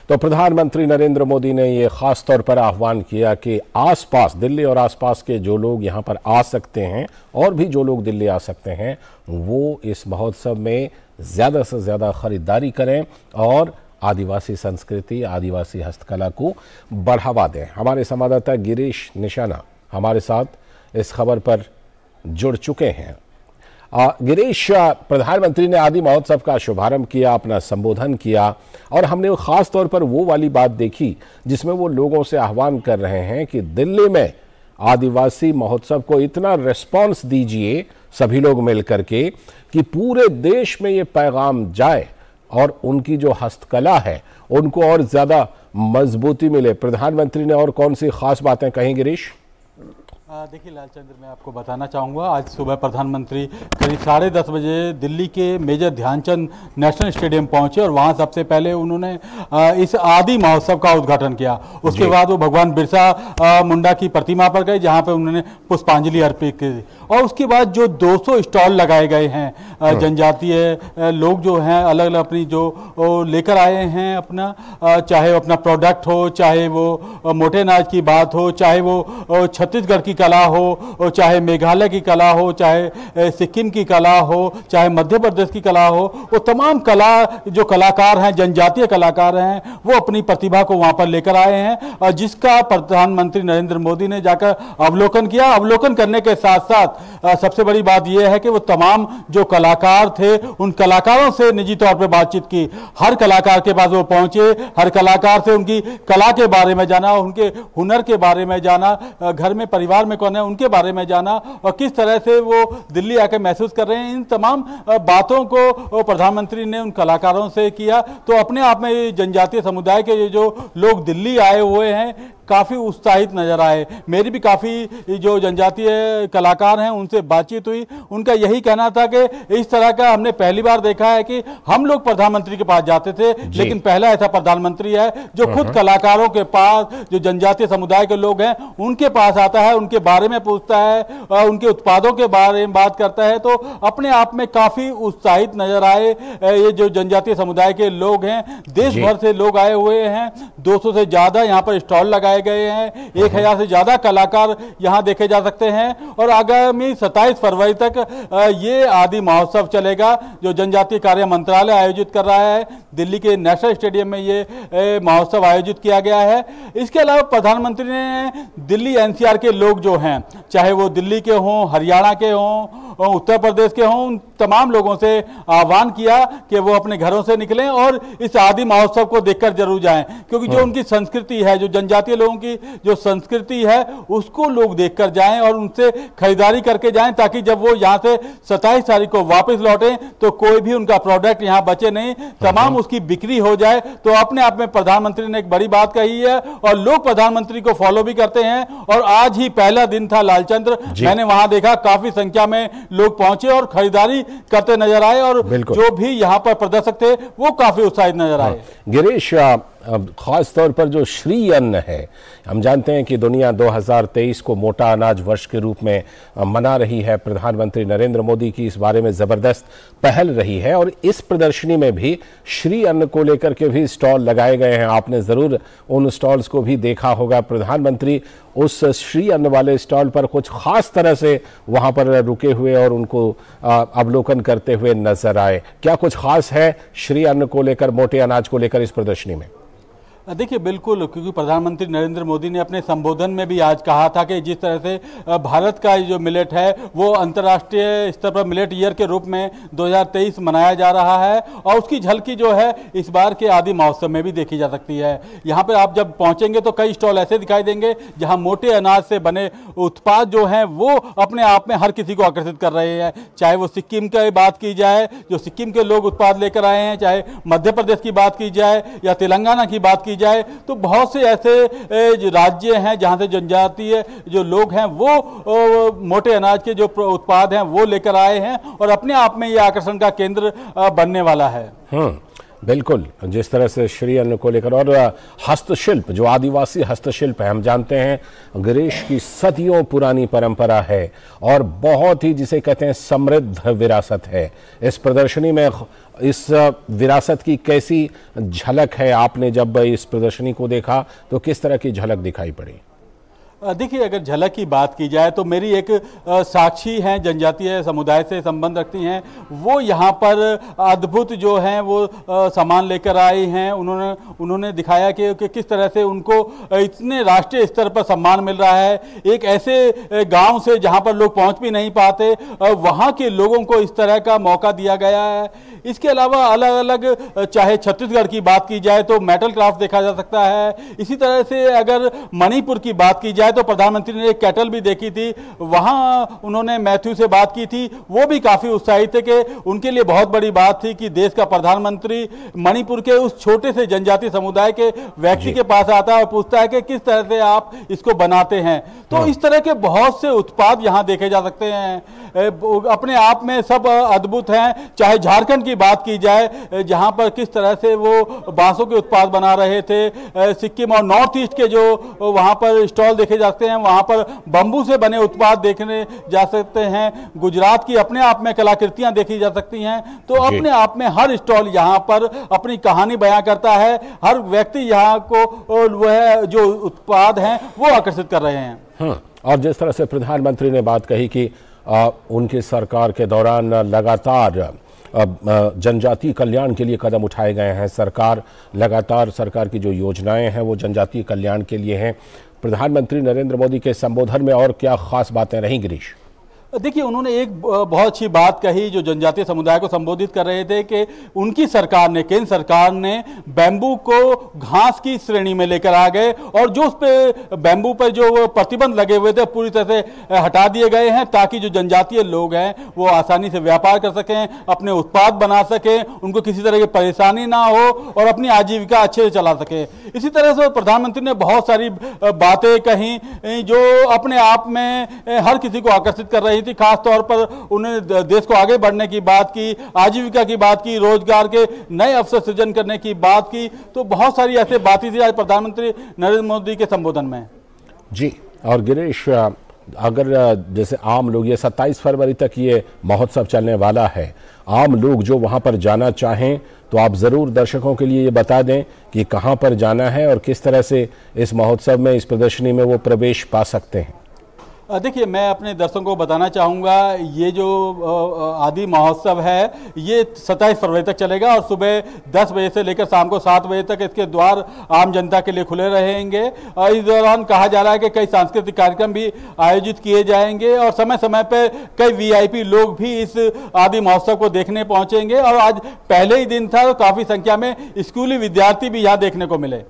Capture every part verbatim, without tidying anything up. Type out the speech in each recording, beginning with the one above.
तो प्रधानमंत्री नरेंद्र मोदी ने ये खास तौर पर आह्वान किया कि आसपास दिल्ली और आसपास के जो लोग यहाँ पर आ सकते हैं और भी जो लोग दिल्ली आ सकते हैं वो इस महोत्सव में ज़्यादा से ज़्यादा खरीदारी करें और आदिवासी संस्कृति, आदिवासी हस्तकला को बढ़ावा दें। हमारे संवाददाता गिरीश निशाना हमारे साथ इस खबर पर जुड़ चुके हैं। गिरीश, प्रधानमंत्री ने आदि महोत्सव का शुभारंभ किया, अपना संबोधन किया और हमने खास तौर पर वो वाली बात देखी जिसमें वो लोगों से आह्वान कर रहे हैं कि दिल्ली में आदिवासी महोत्सव को इतना रिस्पांस दीजिए सभी लोग मिलकर के कि पूरे देश में ये पैगाम जाए और उनकी जो हस्तकला है उनको और ज्यादा मजबूती मिले। प्रधानमंत्री ने और कौन सी खास बातें कही गिरीश? देखिए लालचंद्र, मैं आपको बताना चाहूँगा, आज सुबह प्रधानमंत्री करीब साढ़े दस बजे दिल्ली के मेजर ध्यानचंद नेशनल स्टेडियम पहुंचे और वहां सबसे पहले उन्होंने इस आदि महोत्सव का उद्घाटन किया। उसके बाद वो भगवान बिरसा मुंडा की प्रतिमा पर गए जहां पे उन्होंने पुष्पांजलि अर्पित की और उसके बाद जो दो सौ स्टॉल लगाए गए हैं, जनजातीय लोग जो हैं अलग अलग अपनी जो लेकर आए हैं अपना, चाहे अपना प्रोडक्ट हो, चाहे वो मोटे अनाज की बात हो, चाहे वो छत्तीसगढ़ की कला हो, चाहे मेघालय की कला हो, चाहे सिक्किम की कला हो, चाहे मध्य प्रदेश की कला हो, वो तमाम कला जो कलाकार हैं, जनजातीय कलाकार हैं, वो अपनी प्रतिभा को वहां पर लेकर आए हैं और जिसका प्रधानमंत्री नरेंद्र मोदी ने जाकर अवलोकन किया। अवलोकन करने के साथ साथ सबसे बड़ी बात यह है कि वो तमाम जो कलाकार थे उन कलाकारों से निजी तौर पर बातचीत की। हर कलाकार के पास वो पहुंचे, हर कलाकार से उनकी कला के बारे में जाना, उनके हुनर के बारे में जाना, घर में परिवार में कौन है उनके बारे में जाना और किस तरह से वो दिल्ली आकर महसूस कर रहे हैं। इन तमाम बातों को प्रधानमंत्री ने उन कलाकारों से किया। तो अपने आप में जनजातीय समुदाय के जो लोग दिल्ली आए हुए हैं काफ़ी उत्साहित नजर आए। मेरी भी काफ़ी जो जनजातीय कलाकार हैं उनसे बातचीत हुई। उनका यही कहना था कि इस तरह का हमने पहली बार देखा है कि हम लोग प्रधानमंत्री के पास जाते थे, लेकिन पहला ऐसा प्रधानमंत्री है जो खुद कलाकारों के पास, जो जनजातीय समुदाय के लोग हैं उनके पास आता है, उनके बारे में पूछता है, उनके उत्पादों के बारे में बात करता है। तो अपने आप में काफ़ी उत्साहित नजर आए ये जो जनजातीय समुदाय के लोग हैं। देश भर से लोग आए हुए हैं, दो सौ से ज़्यादा यहाँ पर स्टॉल लगाए गए हैं, एक हजार से ज्यादा कलाकार यहां देखे जा सकते हैं और आगामी सत्ताईस फरवरी तक ये आदि महोत्सव चलेगा जो जनजातीय कार्य मंत्रालय आयोजित कर रहा है। दिल्ली के नेशनल स्टेडियम में ये महोत्सव आयोजित किया गया है। इसके अलावा प्रधानमंत्री ने दिल्ली एनसीआर के लोग जो हैं, चाहे वो दिल्ली के हों, हरियाणा के हों, उत्तर प्रदेश के हों, उन तमाम लोगों से आह्वान किया कि वो अपने घरों से निकलें और इस आदि महोत्सव को देखकर जरूर जाएं, क्योंकि जो उनकी संस्कृति है, जो जनजातीय लोगों की जो संस्कृति है उसको लोग देखकर जाएं और उनसे खरीदारी करके जाएं, ताकि जब वो यहाँ से सत्ताईस तारीख को वापस लौटें तो कोई भी उनका प्रोडक्ट यहाँ बचे नहीं, तमाम उसकी बिक्री हो जाए। तो अपने आप में प्रधानमंत्री ने एक बड़ी बात कही है और लोग प्रधानमंत्री को फॉलो भी करते हैं। और आज ही पहला दिन था लालचंद्र, मैंने वहां देखा काफी संख्या में लोग पहुंचे और खरीदारी करते नजर आए और जो भी यहाँ पर प्रदर्शक थे वो काफी उत्साहित नजर आए। गिरीश, खास तौर पर जो श्री अन्न है, हम जानते हैं कि दुनिया दो हज़ार तेईस को मोटा अनाज वर्ष के रूप में मना रही है। प्रधानमंत्री नरेंद्र मोदी की इस बारे में ज़बरदस्त पहल रही है और इस प्रदर्शनी में भी श्री अन्न को लेकर के भी स्टॉल लगाए गए हैं। आपने ज़रूर उन स्टॉल्स को भी देखा होगा। प्रधानमंत्री उस श्री अन्न वाले स्टॉल पर कुछ खास तरह से वहाँ पर रुके हुए और उनको अवलोकन करते हुए नजर आए। क्या कुछ खास है श्री अन्न को लेकर, मोटे अनाज को लेकर इस प्रदर्शनी में? देखिए बिल्कुल, क्योंकि प्रधानमंत्री नरेंद्र मोदी ने अपने संबोधन में भी आज कहा था कि जिस तरह से भारत का जो मिलेट है वो अंतर्राष्ट्रीय स्तर पर मिलेट ईयर के रूप में दो हज़ार तेईस मनाया जा रहा है और उसकी झलकी जो है इस बार के आदि महोत्सव में भी देखी जा सकती है। यहाँ पर आप जब पहुँचेंगे तो कई स्टॉल ऐसे दिखाई देंगे जहाँ मोटे अनाज से बने उत्पाद जो हैं वो अपने आप में हर किसी को आकर्षित कर रहे हैं। चाहे वो सिक्किम की बात की जाए, जो सिक्किम के लोग उत्पाद लेकर आए हैं, चाहे मध्य प्रदेश की बात की जाए या तेलंगाना की बात की जाए, तो बहुत से ऐसे राज्य हैं जहां से जनजातीय जो लोग हैं वो मोटे अनाज के जो उत्पाद हैं वो लेकर आए हैं और अपने आप में ये आकर्षण का केंद्र बनने वाला है। बिल्कुल, जिस तरह से श्री अन्न को लेकर और हस्तशिल्प, जो आदिवासी हस्तशिल्प है, हम जानते हैं गिरीश की सदियों पुरानी परंपरा है और बहुत ही जिसे कहते हैं समृद्ध विरासत है। इस प्रदर्शनी में इस विरासत की कैसी झलक है? आपने जब इस प्रदर्शनी को देखा तो किस तरह की झलक दिखाई पड़ी? देखिए, अगर झलक की बात की जाए तो मेरी एक साक्षी हैं, जनजातीय समुदाय से संबंध रखती हैं, वो यहाँ पर अद्भुत जो हैं वो सामान लेकर आई हैं। उन्होंने उन्होंने दिखाया कि, कि किस तरह से उनको इतने राष्ट्रीय स्तर पर सम्मान मिल रहा है। एक ऐसे गांव से जहाँ पर लोग पहुँच भी नहीं पाते, वहाँ के लोगों को इस तरह का मौका दिया गया है। इसके अलावा अलग अलग, चाहे छत्तीसगढ़ की बात की जाए तो मेटल क्राफ्ट देखा जा सकता है। इसी तरह से अगर मणिपुर की बात की जाए तो प्रधानमंत्री ने एक कैटल भी देखी थी, वहां उन्होंने मैथ्यू से बात की थी, वो भी काफी उत्साहित थे कि उनके लिए बहुत बड़ी बात थी कि देश का प्रधानमंत्री मणिपुर के उस छोटे से जनजातीय समुदाय के व्यक्ति के पास आता है और पूछता है कि किस तरह से आप इसको बनाते हैं। तो इस तरह के बहुत से उत्पाद यहाँ देखे जा सकते हैं, अपने आप में सब अद्भुत हैं। चाहे झारखंड की बात की जाए, जहां पर किस तरह से वो बांसों के उत्पाद बना रहे थे, सिक्किम और नॉर्थ ईस्ट के जो वहां पर स्टॉल देखे जाते हैं, वहां पर बंबू से बने उत्पाद देखने जा सकते हैं। गुजरात की अपने आप में कलाकृतियां देखी जा सकती हैं। तो अपने आप में हर स्टॉल यहां पर अपनी कहानी बयां करता है। हर व्यक्ति यहां को वह जो उत्पाद हैं वो आकर्षित कर रहे हैं। हाँ, और जिस तरह से प्रधानमंत्री ने बात कही कि आ, उनकी सरकार के दौरान लगातार जनजातीय कल्याण के लिए कदम उठाए गए हैं। सरकार लगातार सरकार की जो योजनाएं हैं वो जनजातीय कल्याण के लिए हैं। प्रधानमंत्री नरेंद्र मोदी के संबोधन में और क्या खास बातें रहीं गिरीश? देखिए, उन्होंने एक बहुत अच्छी बात कही जो जनजातीय समुदाय को संबोधित कर रहे थे कि उनकी सरकार ने, केंद्र सरकार ने बैम्बू को घास की श्रेणी में लेकर आ गए और जो उस पे बैम्बू पर जो प्रतिबंध लगे हुए थे पूरी तरह से हटा दिए गए हैं, ताकि जो जनजातीय लोग हैं वो आसानी से व्यापार कर सकें, अपने उत्पाद बना सकें, उनको किसी तरह की परेशानी ना हो और अपनी आजीविका अच्छे से चला सकें। इसी तरह से प्रधानमंत्री ने बहुत सारी बातें कही जो अपने आप में हर किसी को आकर्षित कर रही थी। खास तौर पर उन्होंने देश को आगे बढ़ने की बात की, आजीविका की बात की, रोजगार के नए अवसर सृजन करने की बात की। तो बहुत सारी ऐसी बातें थी आज प्रधानमंत्री नरेंद्र मोदी के संबोधन में। जी, और गिरीश, अगर जैसे आम लोग, ये सत्ताईस फरवरी तक ये महोत्सव चलने वाला है, आम लोग जो वहाँ पर जाना चाहें तो आप ज़रूर दर्शकों के लिए ये बता दें कि कहाँ पर जाना है और किस तरह से इस महोत्सव में, इस प्रदर्शनी में वो प्रवेश पा सकते हैं। देखिए, मैं अपने दर्शकों को बताना चाहूँगा, ये जो आदि महोत्सव है ये सत्ताईस फरवरी तक चलेगा और सुबह दस बजे से लेकर शाम को सात बजे तक इसके द्वार आम जनता के लिए खुले रहेंगे। और इस दौरान कहा जा रहा है कि कई सांस्कृतिक कार्यक्रम भी आयोजित किए जाएंगे और समय समय पर कई वीआईपी लोग भी इस आदि महोत्सव को देखने पहुँचेंगे। और आज पहले ही दिन था तो काफ़ी संख्या में स्कूली विद्यार्थी भी यहाँ देखने को मिले।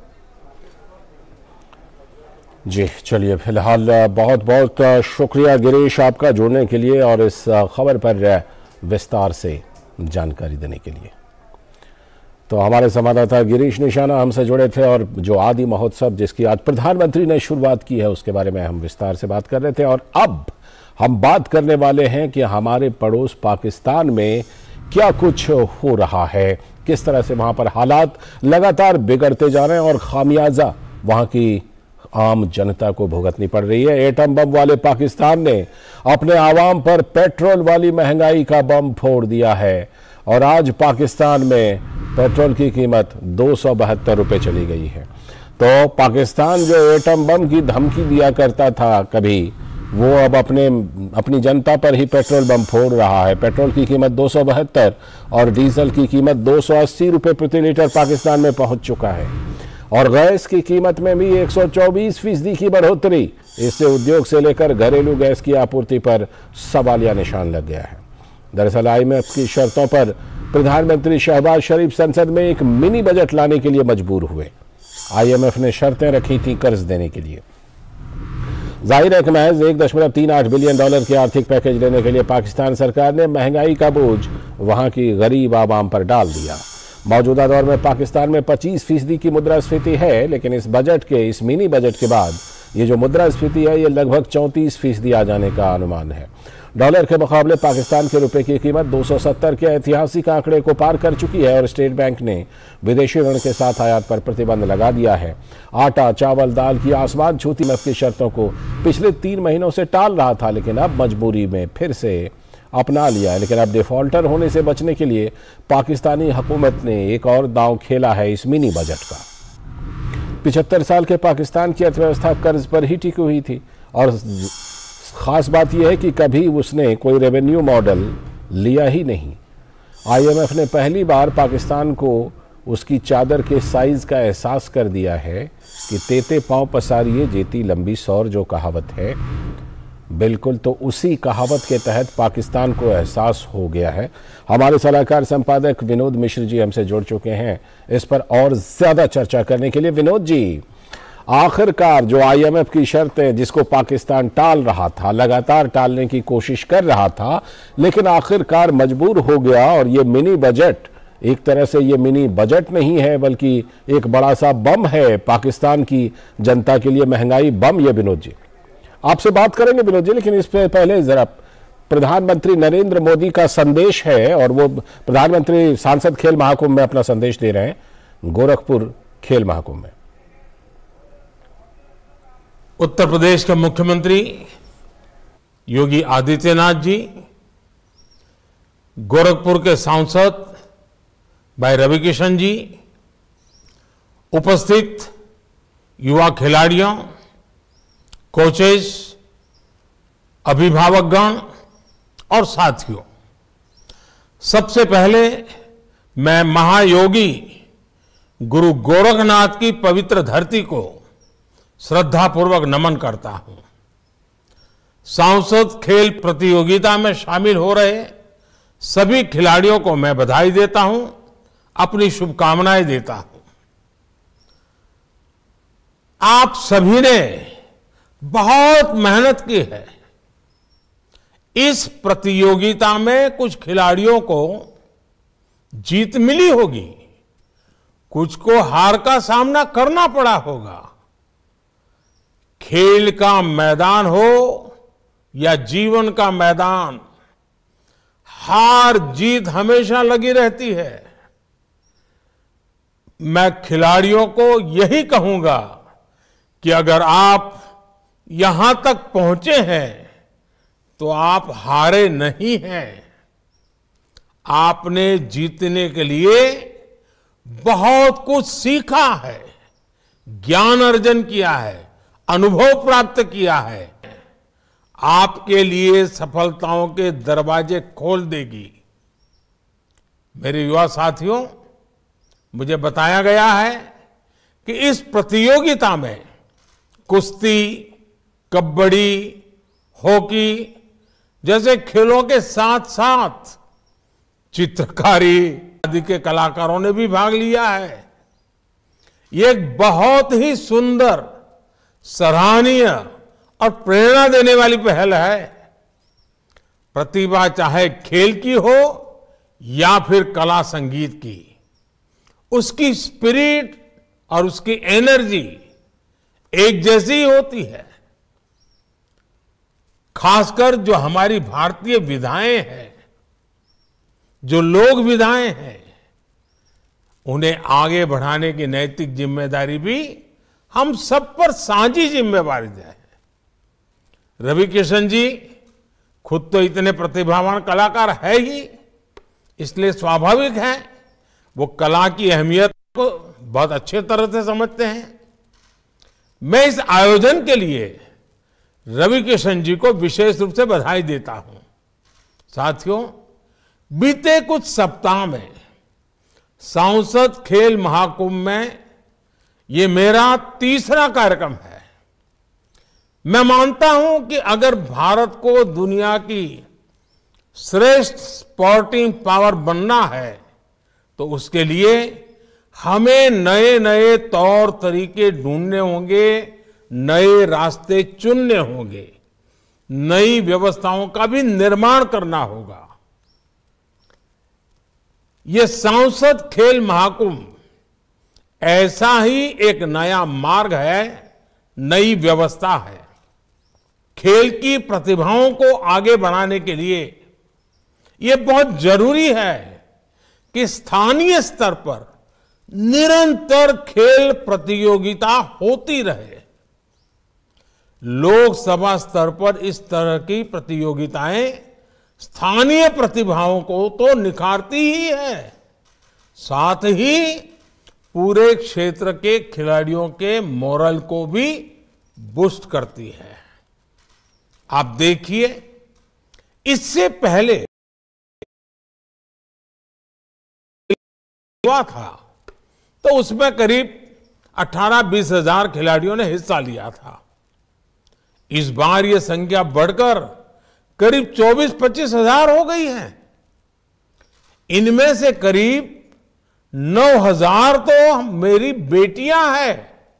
जी, चलिए, फिलहाल बहुत बहुत शुक्रिया गिरीश आपका जुड़ने के लिए और इस खबर पर विस्तार से जानकारी देने के लिए। तो हमारे संवाददाता गिरीश निशाना हमसे जुड़े थे और जो आदि महोत्सव जिसकी आज प्रधानमंत्री ने शुरुआत की है उसके बारे में हम विस्तार से बात कर रहे थे। और अब हम बात करने वाले हैं कि हमारे पड़ोस पाकिस्तान में क्या कुछ हो रहा है, किस तरह से वहाँ पर हालात लगातार बिगड़ते जा रहे हैं और खामियाजा वहाँ की आम जनता को भुगतनी पड़ रही है। एटम बम वाले पाकिस्तान ने अपने आवाम पर पेट्रोल वाली महंगाई का बम फोड़ दिया है और आज पाकिस्तान में पेट्रोल की कीमत दो सौ बहत्तर रुपये चली गई है। तो पाकिस्तान जो एटम बम की धमकी दिया करता था कभी, वो अब अपने अपनी जनता पर ही पेट्रोल बम फोड़ रहा है। पेट्रोल की कीमत दो सौ बहत्तर और डीजल की कीमत दो सौ अस्सी रुपये प्रति लीटर पाकिस्तान में पहुंच चुका है और गैस की कीमत में भी एक सौ चौबीस फीसदी की बढ़ोतरी। इससे उद्योग से लेकर घरेलू गैस की आपूर्ति पर सवालिया निशान लग गया है। दरअसल आईएमएफ की शर्तों पर प्रधानमंत्री शहबाज शरीफ संसद में एक मिनी बजट लाने के लिए मजबूर हुए। आईएमएफ ने शर्तें रखी थी कर्ज देने के लिए। जाहिर है कि महज एक दशमलव तीन आठ बिलियन डॉलर के आर्थिक पैकेज लेने के लिए पाकिस्तान सरकार ने महंगाई का बोझ वहां की गरीब आवाम पर डाल दिया। मौजूदा दौर में पाकिस्तान में पच्चीस फीसदी की मुद्रास्फीति है, लेकिन इस बजट के, इस मिनी बजट के बाद ये जो मुद्रास्फीति है ये लगभग चौंतीस फीसदी आ जाने का अनुमान है। डॉलर के मुकाबले पाकिस्तान के रुपए की कीमत दो सौ सत्तर के ऐतिहासिक आंकड़े को पार कर चुकी है और स्टेट बैंक ने विदेशी ऋण के साथ आयात पर प्रतिबंध लगा दिया है। आटा, चावल, दाल की आसमान छूती कीमत की शर्तों को पिछले तीन महीनों से टाल रहा था, लेकिन अब मजबूरी में फिर से अपना लिया है। लेकिन अब डिफॉल्टर होने से बचने के लिए पाकिस्तानी हुकूमत ने एक और दांव खेला है इस मिनी बजट का। पिछहत्तर साल के पाकिस्तान की अर्थव्यवस्था कर्ज पर ही टिकी हुई थी और खास बात यह है कि कभी उसने कोई रेवेन्यू मॉडल लिया ही नहीं। आईएमएफ ने पहली बार पाकिस्तान को उसकी चादर के साइज का एहसास कर दिया है कि तेते पांव पसारिए जेती लंबी सौर जो कहावत है, बिल्कुल तो उसी कहावत के तहत पाकिस्तान को एहसास हो गया है। हमारे सलाहकार संपादक विनोद मिश्र जी हमसे जुड़ चुके हैं इस पर और ज्यादा चर्चा करने के लिए। विनोद जी, आखिरकार जो आईएमएफ की शर्त है जिसको पाकिस्तान टाल रहा था, लगातार टालने की कोशिश कर रहा था, लेकिन आखिरकार मजबूर हो गया और ये मिनी बजट एक तरह से ये मिनी बजट नहीं है बल्कि एक बड़ा सा बम है पाकिस्तान की जनता के लिए, महंगाई बम। ये विनोद जी आपसे बात करेंगे विनोद जी, लेकिन इस पे पहले जरा प्रधानमंत्री नरेंद्र मोदी का संदेश है और वो प्रधानमंत्री सांसद खेल महाकुंभ में अपना संदेश दे रहे हैं गोरखपुर खेल महाकुंभ में। उत्तर प्रदेश के मुख्यमंत्री योगी आदित्यनाथ जी, गोरखपुर के सांसद भाई रविकिशन जी, उपस्थित युवा खिलाड़ियों, कोचेस, अभिभावकगण और साथियों, सबसे पहले मैं महायोगी गुरु गोरखनाथ की पवित्र धरती को श्रद्धापूर्वक नमन करता हूं। सांसद खेल प्रतियोगिता में शामिल हो रहे सभी खिलाड़ियों को मैं बधाई देता हूं, अपनी शुभकामनाएं देता हूं। आप सभी ने बहुत मेहनत की है। इस प्रतियोगिता में कुछ खिलाड़ियों को जीत मिली होगी, कुछ को हार का सामना करना पड़ा होगा। खेल का मैदान हो या जीवन का मैदान, हार जीत हमेशा लगी रहती है। मैं खिलाड़ियों को यही कहूंगा कि अगर आप यहां तक पहुंचे हैं तो आप हारे नहीं हैं। आपने जीतने के लिए बहुत कुछ सीखा है, ज्ञान अर्जन किया है, अनुभव प्राप्त किया है। आपके लिए सफलताओं के दरवाजे खोल देगी। मेरे युवा साथियों, मुझे बताया गया है कि इस प्रतियोगिता में कुश्ती, कबड्डी, हॉकी जैसे खेलों के साथ साथ चित्रकारी आदि के कलाकारों ने भी भाग लिया है। ये एक बहुत ही सुंदर, सराहनीय और प्रेरणा देने वाली पहल है। प्रतिभा चाहे खेल की हो या फिर कला संगीत की, उसकी स्पिरिट और उसकी एनर्जी एक जैसी होती है। खासकर जो हमारी भारतीय विधाएं हैं, जो लोक विधाएं हैं, उन्हें आगे बढ़ाने की नैतिक जिम्मेदारी भी हम सब पर साझी जिम्मेवारी है। रविकिशन जी खुद तो इतने प्रतिभावान कलाकार है ही, इसलिए स्वाभाविक है वो कला की अहमियत को बहुत अच्छे तरह से समझते हैं। मैं इस आयोजन के लिए रविकिशन जी को विशेष रूप से बधाई देता हूं। साथियों, बीते कुछ सप्ताह में सांसद खेल महाकुंभ में ये मेरा तीसरा कार्यक्रम है। मैं मानता हूं कि अगर भारत को दुनिया की श्रेष्ठ स्पोर्टिंग पावर बनना है तो उसके लिए हमें नए नए तौर तरीके ढूंढने होंगे, नए रास्ते चुनने होंगे, नई व्यवस्थाओं का भी निर्माण करना होगा। ये सांसद खेल महाकुंभ ऐसा ही एक नया मार्ग है, नई व्यवस्था है। खेल की प्रतिभाओं को आगे बढ़ाने के लिए ये बहुत जरूरी है कि स्थानीय स्तर पर निरंतर खेल प्रतियोगिता होती रहे। लोकसभा स्तर पर इस तरह की प्रतियोगिताएं स्थानीय प्रतिभाओं को तो निखारती ही है, साथ ही पूरे क्षेत्र के खिलाड़ियों के मोरल को भी बूस्ट करती है। आप देखिए, इससे पहले हुआ था तो उसमें करीब अठारह बीस हजार खिलाड़ियों ने हिस्सा लिया था। इस बार यह संख्या बढ़कर करीब चौबीस पच्चीस हजार हो गई है। इनमें से करीब नौ हजार तो मेरी बेटियां हैं।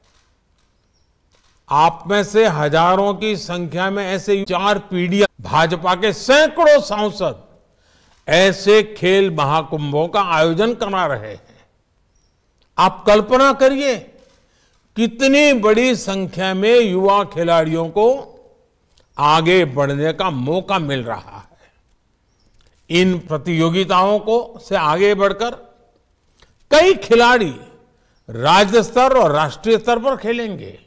आप में से हजारों की संख्या में ऐसे चार पीढ़ियां भाजपा के सैकड़ों सांसद ऐसे खेल महाकुंभों का आयोजन करा रहे हैं। आप कल्पना करिए कितनी बड़ी संख्या में युवा खिलाड़ियों को आगे बढ़ने का मौका मिल रहा है। इन प्रतियोगिताओं को से आगे बढ़कर कई खिलाड़ी राज्य स्तर और राष्ट्रीय स्तर पर खेलेंगे।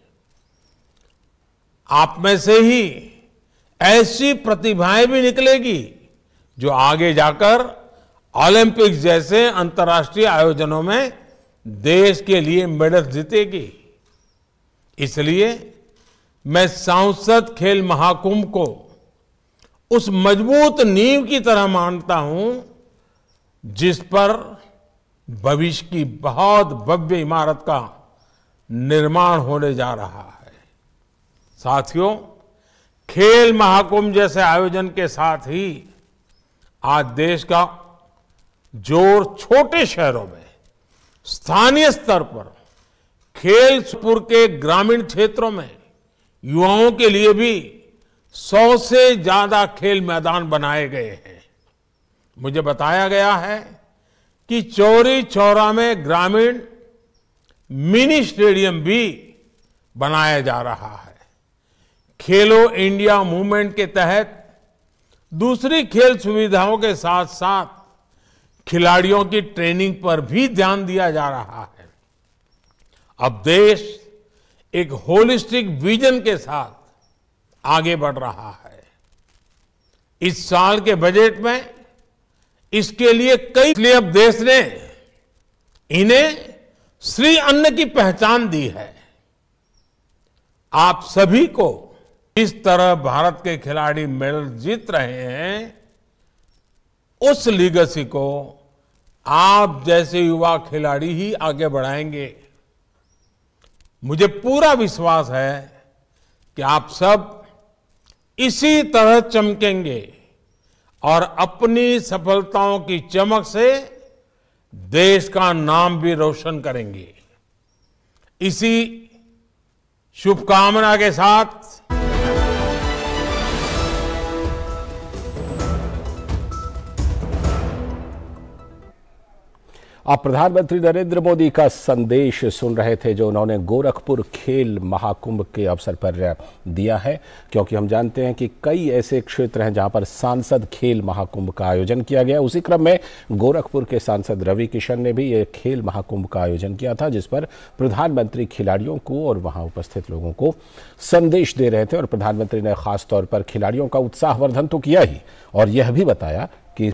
आप में से ही ऐसी प्रतिभाएं भी निकलेगी जो आगे जाकर ओलंपिक्स जैसे अंतर्राष्ट्रीय आयोजनों में देश के लिए मेडल जीतेगी। इसलिए मैं सांसद खेल महाकुंभ को उस मजबूत नींव की तरह मानता हूं जिस पर भविष्य की बहुत भव्य इमारत का निर्माण होने जा रहा है। साथियों, खेल महाकुंभ जैसे आयोजन के साथ ही आज देश का जोर छोटे शहरों में स्थानीय स्तर पर खेलपुर के ग्रामीण क्षेत्रों में युवाओं के लिए भी सौ से ज्यादा खेल मैदान बनाए गए हैं। मुझे बताया गया है कि चौरी चौरा में ग्रामीण मिनी स्टेडियम भी बनाया जा रहा है। खेलो इंडिया मूवमेंट के तहत दूसरी खेल सुविधाओं के साथ साथ खिलाड़ियों की ट्रेनिंग पर भी ध्यान दिया जा रहा है। अब देश एक होलिस्टिक विजन के साथ आगे बढ़ रहा है। इस साल के बजट में इसके लिए कई इसलिए अब देश ने इन्हें श्री अन्न की पहचान दी है। आप सभी को इस तरह भारत के खिलाड़ी मेडल जीत रहे हैं, उस लीगेसी को आप जैसे युवा खिलाड़ी ही आगे बढ़ाएंगे। मुझे पूरा विश्वास है कि आप सब इसी तरह चमकेंगे और अपनी सफलताओं की चमक से देश का नाम भी रोशन करेंगे। इसी शुभकामना के साथ आप प्रधानमंत्री नरेंद्र मोदी का संदेश सुन रहे थे जो उन्होंने गोरखपुर खेल महाकुंभ के अवसर पर दिया है, क्योंकि हम जानते हैं कि कई ऐसे क्षेत्र हैं जहां पर सांसद खेल महाकुंभ का आयोजन किया गया। उसी क्रम में गोरखपुर के सांसद रवि किशन ने भी ये खेल महाकुंभ का आयोजन किया था, जिस पर प्रधानमंत्री खिलाड़ियों को और वहां उपस्थित लोगों को संदेश दे रहे थे। और प्रधानमंत्री ने खास तौर पर खिलाड़ियों का उत्साहवर्धन तो किया ही और यह भी बताया